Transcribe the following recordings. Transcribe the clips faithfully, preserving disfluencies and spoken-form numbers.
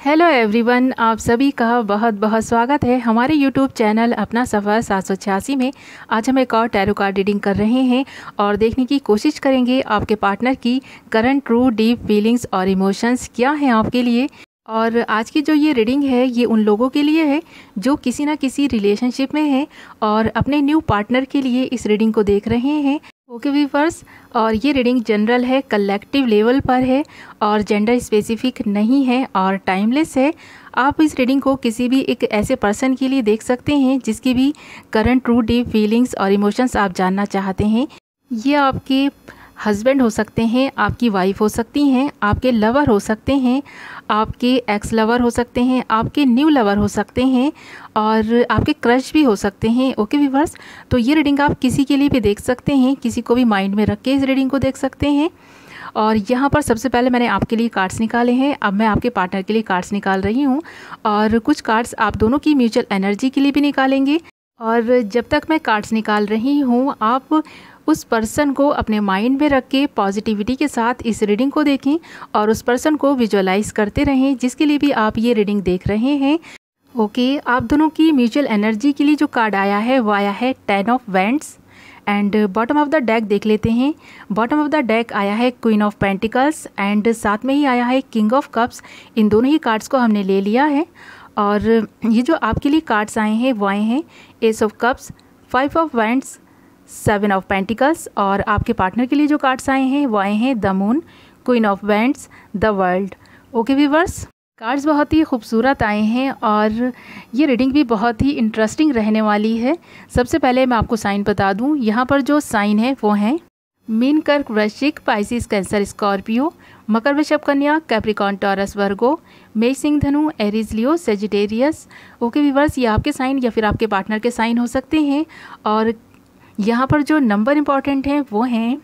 Hello everyone, आप सभी का बहुत बहुत स्वागत है हमारे यूट्यूब चैनल अपना सफ़र सात सौ छियासी में। आज हम एक और टैरो कार्ड रीडिंग कर रहे हैं और देखने की कोशिश करेंगे आपके पार्टनर की करंट ट्रू डीप फीलिंग्स और इमोशंस क्या हैं आपके लिए। और आज की जो ये रीडिंग है ये उन लोगों के लिए है जो किसी ना किसी रिलेशनशिप में हैं और अपने न्यू पार्टनर के लिए इस रीडिंग को देख रहे हैं। ओके व्यूअर्स, और ये रीडिंग जनरल है, कलेक्टिव लेवल पर है और जेंडर स्पेसिफिक नहीं है और टाइमलेस है। आप इस रीडिंग को किसी भी एक ऐसे पर्सन के लिए देख सकते हैं जिसकी भी करंट ट्रू डीप फीलिंग्स और इमोशंस आप जानना चाहते हैं। ये आपके हस्बैंड हो सकते हैं, आपकी वाइफ हो सकती हैं, आपके लवर हो सकते हैं, आपके एक्स लवर हो सकते हैं, आपके न्यू लवर हो सकते हैं और आपके क्रश भी हो सकते हैं। ओके व्यूअर्स, तो ये रीडिंग आप किसी के लिए भी देख सकते हैं, किसी को भी माइंड में रख के इस रीडिंग को देख सकते हैं। और यहाँ पर सबसे पहले मैंने आपके लिए कार्ड्स निकाले हैं, अब मैं आपके पार्टनर के लिए कार्ड्स निकाल रही हूँ और कुछ कार्ड्स आप दोनों की म्यूचुअल एनर्जी के लिए भी निकालेंगे। और जब तक मैं कार्ड्स निकाल रही हूँ आप उस पर्सन को अपने माइंड में रख के पॉजिटिविटी के साथ इस रीडिंग को देखें और उस पर्सन को विजुअलाइज करते रहें जिसके लिए भी आप ये रीडिंग देख रहे हैं। ओके, आप दोनों की म्यूचुअल एनर्जी के लिए जो कार्ड आया है वो आया है ten of wands and bottom of the deck देख लेते हैं। बॉटम ऑफ द डेक आया है क्वीन ऑफ पेंटिकल्स एंड साथ में ही आया है किंग ऑफ कप्स। इन दोनों ही कार्ड्स को हमने ले लिया है और ये जो आपके लिए कार्ड्स आए हैं वो आए हैं ace of cups, five of wands, seven of pentacles और आपके पार्टनर के लिए जो कार्ड्स आए हैं वो आए हैं the moon, queen of wands, the world. Okay viewers, cards बहुत ही खूबसूरत आए हैं और ये रीडिंग भी बहुत ही इंटरेस्टिंग रहने वाली है। सबसे पहले मैं आपको साइन बता दूं, यहाँ पर जो साइन है वो हैं मीन, कर्क, वृश्चिक, पाइसिस, कैंसर, स्कॉर्पियो, मकर, वृषभ, कन्या, कैप्रिकॉर्न, टॉरस, वर्गो, मेष, सिंह, धनु, Aries, Leo, Sagittarius. Okay viewers, ये आपके साइन या फिर आपके पार्टनर के साइन हो सकते हैं। और यहाँ पर जो नंबर इम्पॉर्टेंट हैं वो हैं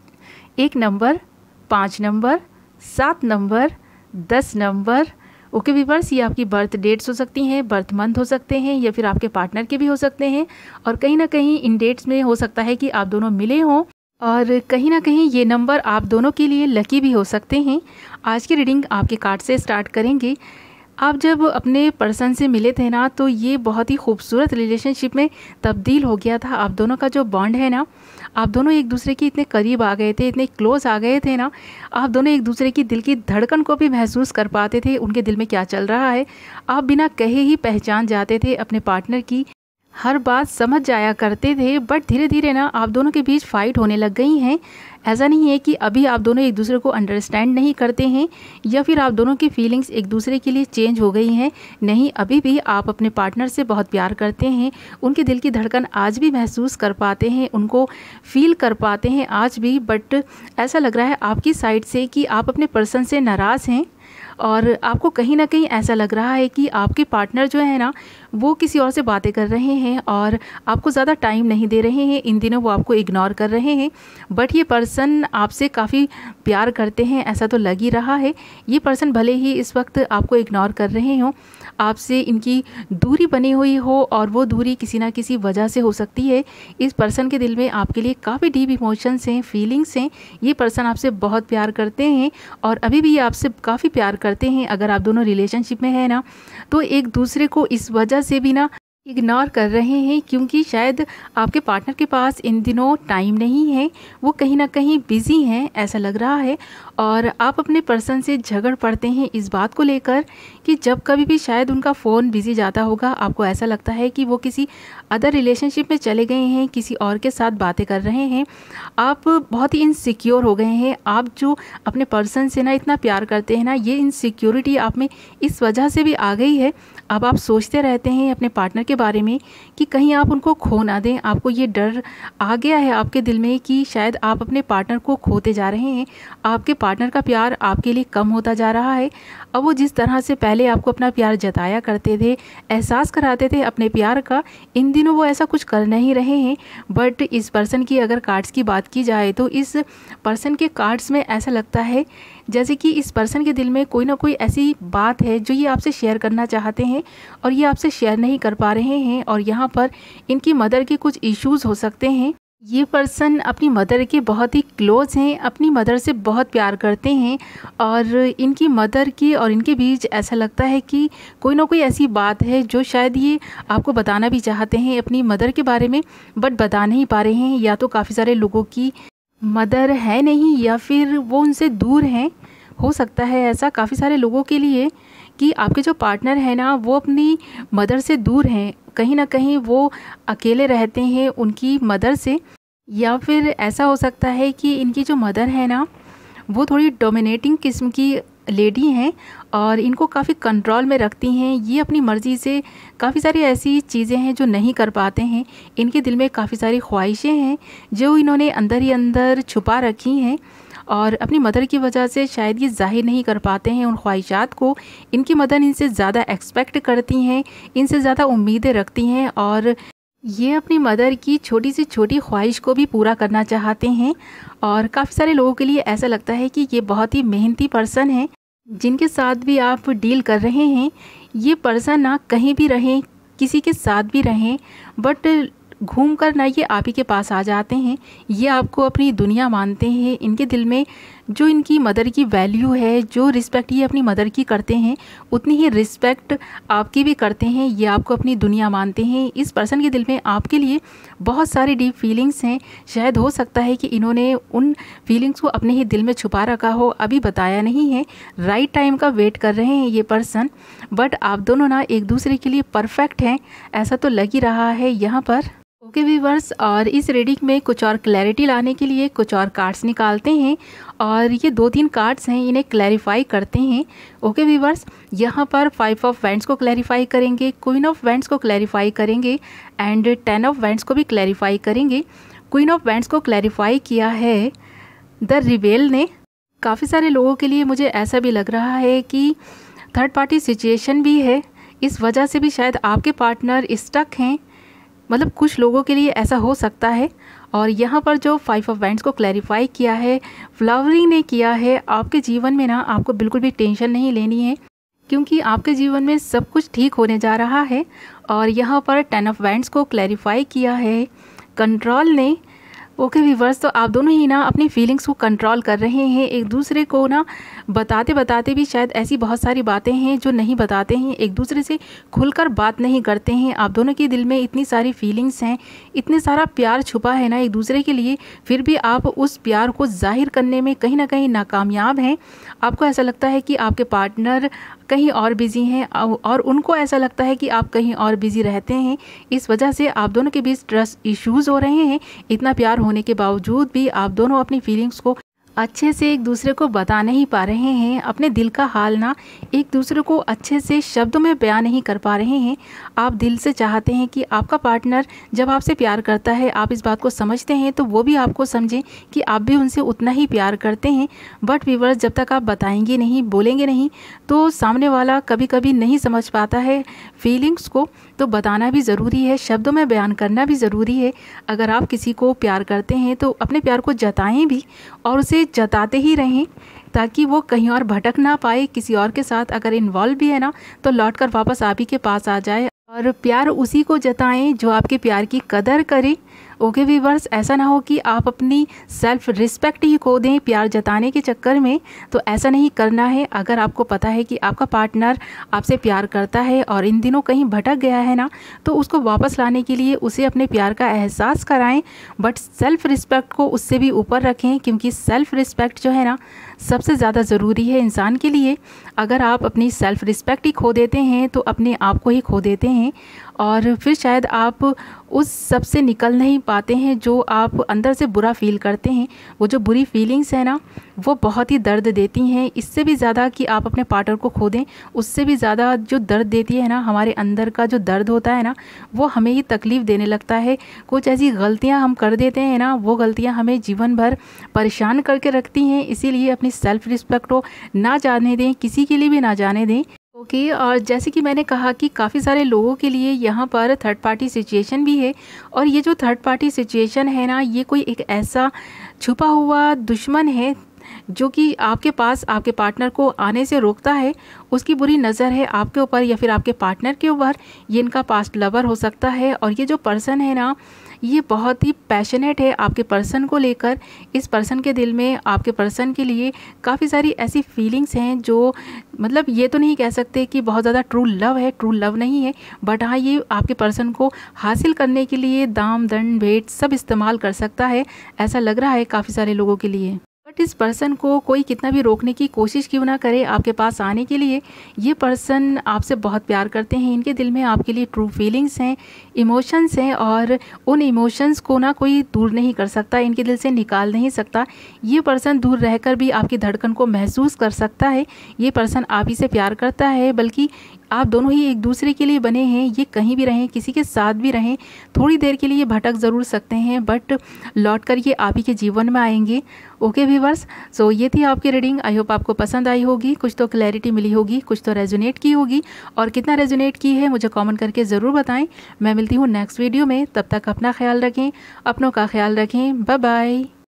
एक नंबर, पाँच नंबर, सात नंबर, दस नंबर। ओके व्यूअर्स, ये आपकी बर्थ डेट्स हो सकती हैं, बर्थ मंथ हो सकते हैं या फिर आपके पार्टनर के भी हो सकते हैं और कहीं ना कहीं इन डेट्स में हो सकता है कि आप दोनों मिले हों और कहीं ना कहीं ये नंबर आप दोनों के लिए लकी भी हो सकते हैं। आज की रीडिंग आपके कार्ड से स्टार्ट करेंगे। आप जब अपने पर्सन से मिले थे ना तो ये बहुत ही खूबसूरत रिलेशनशिप में तब्दील हो गया था। आप दोनों का जो बॉन्ड है ना, आप दोनों एक दूसरे के इतने करीब आ गए थे, इतने क्लोज आ गए थे ना, आप दोनों एक दूसरे की दिल की धड़कन को भी महसूस कर पाते थे, उनके दिल में क्या चल रहा है। आप बिना कहे ही पहचान जाते थे, अपने पार्टनर की हर बात समझ जाया करते थे। बट धीरे धीरे ना आप दोनों के बीच फाइट होने लग गई हैं। ऐसा नहीं है कि अभी आप दोनों एक दूसरे को अंडरस्टैंड नहीं करते हैं या फिर आप दोनों की फीलिंग्स एक दूसरे के लिए चेंज हो गई हैं। नहीं, अभी भी आप अपने पार्टनर से बहुत प्यार करते हैं, उनके दिल की धड़कन आज भी महसूस कर पाते हैं, उनको फील कर पाते हैं आज भी। बट ऐसा लग रहा है आपकी साइड से कि आप अपने पर्सन से नाराज़ हैं और आपको कहीं ना कहीं ऐसा लग रहा है कि आपके पार्टनर जो है ना वो किसी और से बातें कर रहे हैं और आपको ज़्यादा टाइम नहीं दे रहे हैं। इन दिनों वो आपको इग्नोर कर रहे हैं। बट ये पर्सन आपसे काफ़ी प्यार करते हैं, ऐसा तो लग ही रहा है। ये पर्सन भले ही इस वक्त आपको इग्नोर कर रहे हों, आपसे इनकी दूरी बनी हुई हो और वो दूरी किसी ना किसी वजह से हो सकती है। इस पर्सन के दिल में आपके लिए काफ़ी डीप इमोशंस हैं, फीलिंग्स हैं। ये पर्सन आपसे बहुत प्यार करते हैं और अभी भी ये आपसे काफ़ी प्यार करते हैं। अगर आप दोनों रिलेशनशिप में है ना तो एक दूसरे को इस वजह से भी ना इग्नोर कर रहे हैं क्योंकि शायद आपके पार्टनर के पास इन दिनों टाइम नहीं है, वो कहीं ना कहीं बिज़ी हैं, ऐसा लग रहा है। और आप अपने पर्सन से झगड़ पड़ते हैं इस बात को लेकर कि जब कभी भी शायद उनका फ़ोन बिज़ी जाता होगा, आपको ऐसा लगता है कि वो किसी अदर रिलेशनशिप में चले गए हैं, किसी और के साथ बातें कर रहे हैं। आप बहुत ही इनसिक्योर हो गए हैं। आप जो अपने पर्सन से ना इतना प्यार करते हैं ना, ये इनसिक्योरिटी आप में इस वजह से भी आ गई है। अब आप सोचते रहते हैं अपने पार्टनर के बारे में कि कहीं आप उनको खो ना दें। आपको ये डर आ गया है आपके दिल में कि शायद आप अपने पार्टनर को खोते जा रहे हैं, आपके पार्टनर का प्यार आपके लिए कम होता जा रहा है। अब वो जिस तरह से पहले आपको अपना प्यार जताया करते थे, एहसास कराते थे अपने प्यार का, इन दिनों वो ऐसा कुछ कर नहीं रहे हैं। बट इस पर्सन की अगर कार्ड्स की बात की जाए तो इस पर्सन के कार्ड्स में ऐसा लगता है जैसे कि इस पर्सन के दिल में कोई ना कोई ऐसी बात है जो ये आपसे शेयर करना चाहते हैं और ये आपसे शेयर नहीं कर पा रहे हैं। और यहाँ पर इनकी मदर के कुछ इश्यूज़ हो सकते हैं ये पर्सन अपनी मदर के बहुत ही क्लोज़ हैं, अपनी मदर से बहुत प्यार करते हैं और इनकी मदर की और इनके बीच ऐसा लगता है कि कोई ना कोई ऐसी बात है जो शायद ये आपको बताना भी चाहते हैं अपनी मदर के बारे में, बट बता नहीं पा रहे हैं। या तो काफ़ी सारे लोगों की मदर है नहीं या फिर वो उनसे दूर हैं। हो सकता है ऐसा काफ़ी सारे लोगों के लिए कि आपके जो पार्टनर है ना वो अपनी मदर से दूर हैं, कहीं ना कहीं वो अकेले रहते हैं उनकी मदर से। या फिर ऐसा हो सकता है कि इनकी जो मदर है ना वो थोड़ी डोमिनेटिंग किस्म की लेडी हैं और इनको काफ़ी कंट्रोल में रखती हैं। ये अपनी मर्ज़ी से काफ़ी सारी ऐसी चीज़ें हैं जो नहीं कर पाते हैं। इनके दिल में काफ़ी सारी ख्वाहिशें हैं जो इन्होंने अंदर ही अंदर छुपा रखी हैं और अपनी मदर की वजह से शायद ये ज़ाहिर नहीं कर पाते हैं उन ख्वाहिशात को। इनकी मदर इनसे ज़्यादा एक्सपेक्ट करती हैं, इनसे ज़्यादा उम्मीदें रखती हैं और ये अपनी मदर की छोटी सी छोटी ख्वाहिश को भी पूरा करना चाहते हैं। और काफ़ी सारे लोगों के लिए ऐसा लगता है कि ये बहुत ही मेहनती पर्सन है जिनके साथ भी आप डील कर रहे हैं। ये पर्सन ना कहीं भी रहें, किसी के साथ भी रहें, बट घूम कर ना ये आप ही के पास आ जाते हैं। ये आपको अपनी दुनिया मानते हैं। इनके दिल में जो इनकी मदर की वैल्यू है, जो रिस्पेक्ट ये अपनी मदर की करते हैं, उतनी ही रिस्पेक्ट आपकी भी करते हैं। ये आपको अपनी दुनिया मानते हैं। इस पर्सन के दिल में आपके लिए बहुत सारी डीप फीलिंग्स हैं। शायद हो सकता है कि इन्होंने उन फीलिंग्स को अपने ही दिल में छुपा रखा हो, अभी बताया नहीं है। राइट टाइम का वेट कर रहे हैं ये पर्सन, बट आप दोनों ना एक दूसरे के लिए परफेक्ट हैं, ऐसा तो लग ही रहा है यहाँ पर। ओके व्यूअर्स, और इस रीडिंग में कुछ और क्लैरिटी लाने के लिए कुछ और कार्ड्स निकालते हैं और ये दो तीन कार्ड्स हैं, इन्हें क्लैरिफाई करते हैं। ओके व्यूअर्स, यहाँ पर फाइव ऑफ वैंड्स को क्लैरिफाई करेंगे, क्वीन ऑफ वैंड्स को क्लैरिफाई करेंगे एंड टेन ऑफ वैंड्स को भी क्लैरिफाई करेंगे। क्वीन ऑफ वैंड्स को क्लैरिफाई किया है द रिबेल ने। काफ़ी सारे लोगों के लिए मुझे ऐसा भी लग रहा है कि थर्ड पार्टी सिचुएशन भी है, इस वजह से भी शायद आपके पार्टनर स्टक हैं। मतलब कुछ लोगों के लिए ऐसा हो सकता है। और यहाँ पर जो फाइव ऑफ वैंड्स को क्लैरिफाई किया है फ्लावरिंग ने किया है, आपके जीवन में ना आपको बिल्कुल भी टेंशन नहीं लेनी है क्योंकि आपके जीवन में सब कुछ ठीक होने जा रहा है। और यहाँ पर टेन ऑफ वैंड्स को क्लैरिफाई किया है कंट्रोल ने। ओके व्यूअर्स, तो आप दोनों ही ना अपनी फीलिंग्स को कंट्रोल कर रहे हैं, एक दूसरे को ना बताते बताते भी शायद ऐसी बहुत सारी बातें हैं जो नहीं बताते हैं, एक दूसरे से खुलकर बात नहीं करते हैं। आप दोनों के दिल में इतनी सारी फीलिंग्स हैं, इतने सारा प्यार छुपा है ना एक दूसरे के लिए, फिर भी आप उस प्यार को जाहिर करने में कहीं ना कहीं नाकामयाब हैं। आपको ऐसा लगता है कि आपके पार्टनर कहीं और बिज़ी हैं और उनको ऐसा लगता है कि आप कहीं और बिज़ी रहते हैं। इस वजह से आप दोनों के बीच ट्रस्ट इश्यूज़ हो रहे हैं। इतना प्यार होने के बावजूद भी आप दोनों अपनी फीलिंग्स को अच्छे से एक दूसरे को बता नहीं पा रहे हैं। अपने दिल का हाल ना एक दूसरे को अच्छे से शब्दों में बयां नहीं कर पा रहे हैं। आप दिल से चाहते हैं कि आपका पार्टनर जब आपसे प्यार करता है, आप इस बात को समझते हैं, तो वो भी आपको समझे कि आप भी उनसे उतना ही प्यार करते हैं। बट व्यूअर्स, जब तक आप बताएंगे नहीं, बोलेंगे नहीं, तो सामने वाला कभी कभी नहीं समझ पाता है फीलिंग्स को। तो बताना भी ज़रूरी है, शब्दों में बयान करना भी ज़रूरी है। अगर आप किसी को प्यार करते हैं तो अपने प्यार को जताएं भी और उसे जताते ही रहें ताकि वो कहीं और भटक ना पाए। किसी और के साथ अगर इन्वॉल्व भी है ना तो लौट कर वापस आप ही के पास आ जाए। और प्यार उसी को जताएं जो आपके प्यार की कदर करे। ओके व्यूअर्स, ऐसा ना हो कि आप अपनी सेल्फ रिस्पेक्ट ही खो दें प्यार जताने के चक्कर में। तो ऐसा नहीं करना है। अगर आपको पता है कि आपका पार्टनर आपसे प्यार करता है और इन दिनों कहीं भटक गया है ना, तो उसको वापस लाने के लिए उसे अपने प्यार का एहसास कराएं, बट सेल्फ रिस्पेक्ट को उससे भी ऊपर रखें क्योंकि सेल्फ रिस्पेक्ट जो है ना सबसे ज़्यादा ज़रूरी है इंसान के लिए। अगर आप अपनी सेल्फ रिस्पेक्ट ही खो देते हैं तो अपने आप को ही खो देते हैं और फिर शायद आप उस सब से निकल नहीं पाते हैं जो आप अंदर से बुरा फील करते हैं। वो जो बुरी फीलिंग्स है ना वो बहुत ही दर्द देती हैं। इससे भी ज़्यादा कि आप अपने पार्टनर को खो दें, उससे भी ज़्यादा जो दर्द देती है ना, हमारे अंदर का जो दर्द होता है ना वो हमें ही तकलीफ़ देने लगता है। कुछ ऐसी गलतियां हम कर देते हैं ना, वो गलतियां हमें जीवन भर परेशान करके रखती हैं। इसीलिए अपनी सेल्फ रिस्पेक्ट को ना जाने दें, किसी के लिए भी ना जाने दें। ओके okay, और जैसे कि मैंने कहा कि काफ़ी सारे लोगों के लिए यहाँ पर थर्ड पार्टी सिचुएशन भी है। और ये जो थर्ड पार्टी सिचुएशन है ना, ये कोई एक ऐसा छुपा हुआ दुश्मन है जो कि आपके पास आपके पार्टनर को आने से रोकता है। उसकी बुरी नज़र है आपके ऊपर या फिर आपके पार्टनर के ऊपर। ये इनका पास्ट लवर हो सकता है। और ये जो पर्सन है ना, ये बहुत ही पैशनेट है आपके पर्सन को लेकर। इस पर्सन के दिल में आपके पर्सन के लिए काफ़ी सारी ऐसी फीलिंग्स हैं जो मतलब ये तो नहीं कह सकते कि बहुत ज़्यादा ट्रू लव है, ट्रू लव नहीं है, बट हाँ ये आपके पर्सन को हासिल करने के लिए दाम दंड भेंट सब इस्तेमाल कर सकता है, ऐसा लग रहा है काफ़ी सारे लोगों के लिए। बट इस पर्सन को कोई कितना भी रोकने की कोशिश क्यों ना करे आपके पास आने के लिए, ये पर्सन आपसे बहुत प्यार करते हैं। इनके दिल में आपके लिए ट्रू फीलिंग्स हैं, इमोशंस हैं, और उन इमोशंस को ना कोई दूर नहीं कर सकता, इनके दिल से निकाल नहीं सकता। ये पर्सन दूर रहकर भी आपकी धड़कन को महसूस कर सकता है। ये पर्सन आप ही से प्यार करता है, बल्कि आप दोनों ही एक दूसरे के लिए बने हैं। ये कहीं भी रहें, किसी के साथ भी रहें, थोड़ी देर के लिए भटक ज़रूर सकते हैं, बट लौट कर ये आप ही के जीवन में आएंगे। ओके व्यूवर्स, सो ये थी आपकी रीडिंग। आई होप आपको पसंद आई होगी, कुछ तो क्लैरिटी मिली होगी, कुछ तो रेजोनेट की होगी, और कितना रेजोनेट की है मुझे कमेंट करके ज़रूर बताएं। मैं मिलती हूँ नेक्स्ट वीडियो में, तब तक अपना ख्याल रखें, अपनों का ख्याल रखें। Bye bye.